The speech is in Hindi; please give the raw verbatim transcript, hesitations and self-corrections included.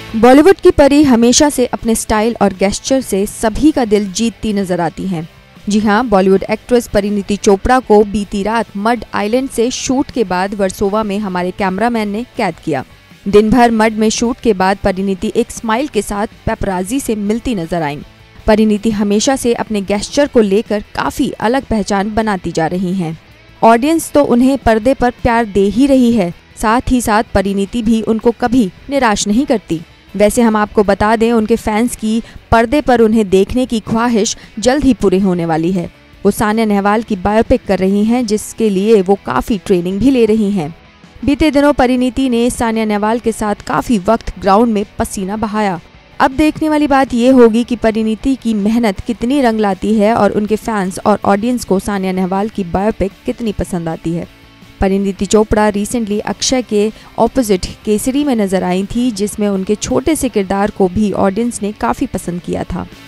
बॉलीवुड की परी हमेशा से अपने स्टाइल और गेस्चर से सभी का दिल जीतती नजर आती हैं। जी हां, बॉलीवुड एक्ट्रेस परिणीति चोपड़ा को बीती रात मड आइलैंड से शूट के बाद वर्सोवा में हमारे कैमरामैन ने कैद किया। दिन भर मड में शूट के बाद परिणीति एक स्माइल के साथ पेपराजी से मिलती नजर आईं। परिणीति हमेशा से अपने गेस्चर को लेकर काफी अलग पहचान बनाती जा रही हैं। ऑडियंस तो उन्हें पर्दे पर प्यार दे ही रही है, साथ ही साथ परिणीति भी उनको कभी निराश नहीं करती। वैसे हम आपको बता दें, उनके फैंस की पर्दे पर उन्हें देखने की ख्वाहिश जल्द ही पूरी होने वाली है। वो सानिया नेहवाल की बायोपिक कर रही हैं, जिसके लिए वो काफ़ी ट्रेनिंग भी ले रही हैं। बीते दिनों परिणीति ने सानिया नेहवाल के साथ काफ़ी वक्त ग्राउंड में पसीना बहाया। अब देखने वाली बात ये होगी कि परिणीति की मेहनत कितनी रंग लाती है और उनके फैंस और ऑडियंस को सानिया नेहवाल की बायोपिक कितनी पसंद आती है। परिणीति चोपड़ा रिसेंटली अक्षय के ऑपोजिट केसरी में नजर आई थी, जिसमें उनके छोटे से किरदार को भी ऑडियंस ने काफ़ी पसंद किया था।